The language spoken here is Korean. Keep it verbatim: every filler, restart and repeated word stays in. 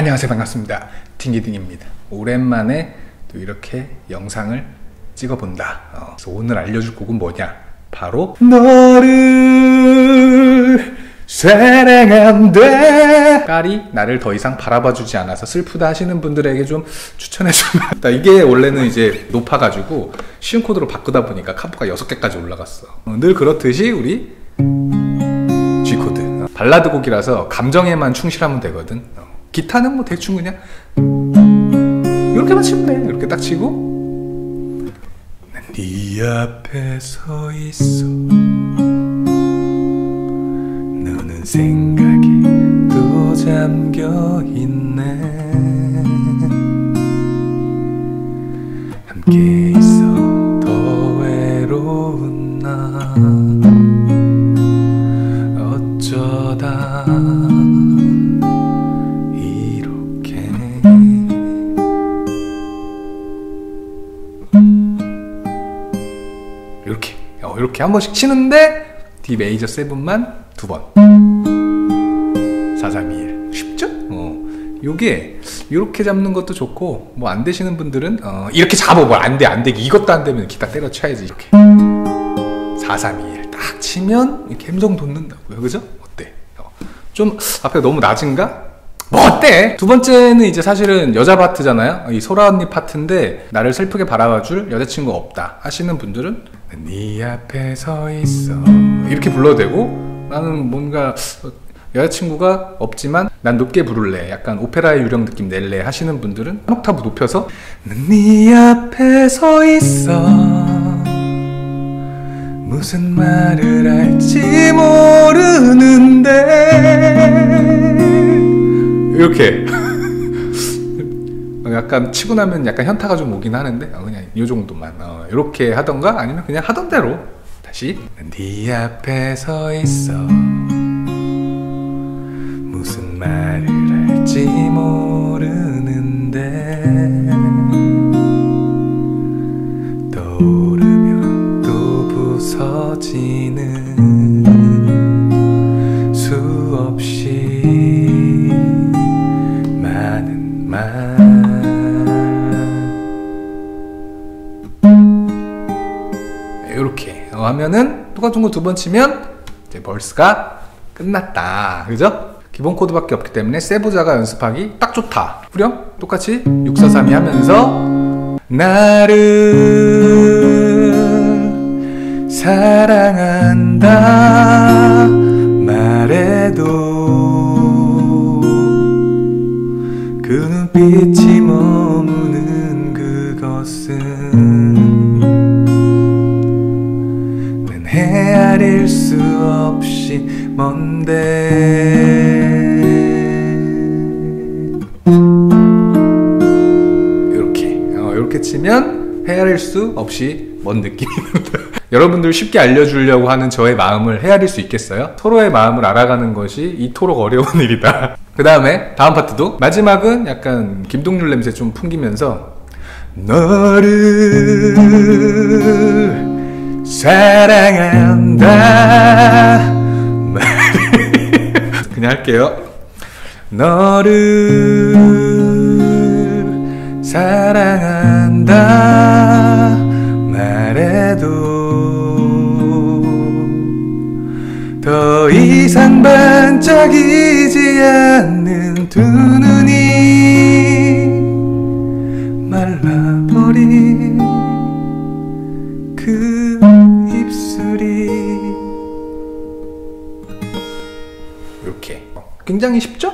안녕하세요, 반갑습니다. 딩기딩입니다. 오랜만에 또 이렇게 영상을 찍어본다. 어, 그래서 오늘 알려줄 곡은 뭐냐, 바로 너를 사랑한다. 깔이 나를 더 이상 바라봐주지 않아서 슬프다 하시는 분들에게 좀 추천해주면 이게 원래는 이제 높아가지고 쉬운 코드로 바꾸다 보니까 카프가 여섯 개까지 올라갔어. 어, 늘 그렇듯이 우리 G 코드, 어, 발라드 곡이라서 감정에만 충실하면 되거든. 어, 기타는 뭐 대충 그냥 이렇게만 치면 돼. 이렇게 딱 치고, 난 네 앞에 서 있어, 너는 생각에 또 잠겨있네, 함께 있어 더 외로운 나 어쩌다 이렇게. 이렇게 어, 이렇게 한 번씩 치는데 D 메이저 세븐만 두 번. 사, 삼, 이, 일. 쉽죠? 어, 요게 이렇게 잡는 것도 좋고, 뭐 안 되시는 분들은 어, 이렇게 잡아. 뭐 안 돼, 안 돼. 이것도 안 되면 기타 때려쳐야지. 이렇게 사, 삼, 이, 일 딱 치면 이렇게 감정 돋는다고요. 그죠? 어때? 어, 좀 앞에 너무 낮은가? 뭐 어때? 두 번째는 이제 사실은 여자 파트잖아요. 이 소라 언니 파트인데, 나를 슬프게 바라봐줄 여자친구가 없다 하시는 분들은 네 앞에 서 있어 이렇게 불러도 되고, 나는 뭔가 여자친구가 없지만 난 높게 부를래, 약간 오페라의 유령 느낌 낼래 하시는 분들은 한 옥타브 높여서 네 앞에 서 있어, 무슨 말을 할지 모르는데, 이렇게 약간 치고 나면 약간 현타가 좀 오긴 하는데, 어, 그냥 이 정도만 어, 이렇게 하던가, 아니면 그냥 하던 대로 다시 네 앞에 서 있어, 무슨 말을 할지 모르는데, 떠오르면 또 부서지는 수없이 많은 말. 이렇게 하면은 똑같은 거 두 번 치면 이제 벌스가 끝났다. 그죠? 기본 코드밖에 없기 때문에 세부자가 연습하기 딱 좋다. 후렴 똑같이 육, 사, 삼, 이 하면서 나를 사랑한다 말해도 그 눈빛이 머무는 그것은 난 헤아릴 수 없이 먼데. 이렇게 어, 이렇게 치면 헤아릴 수 없이 먼 느낌이 납니다. 여러분들 쉽게 알려주려고 하는 저의 마음을 헤아릴 수 있겠어요? 서로의 마음을 알아가는 것이 이토록 어려운 일이다. 그 다음에 다음 파트도 마지막은 약간 김동률 냄새 좀 풍기면서 너를 사랑한다 그냥 할게요. 너를 사랑한다 말해도 더 이상 반짝이지 않는 두 눈이 말라버린 그 입술이. 이렇게 굉장히 쉽죠?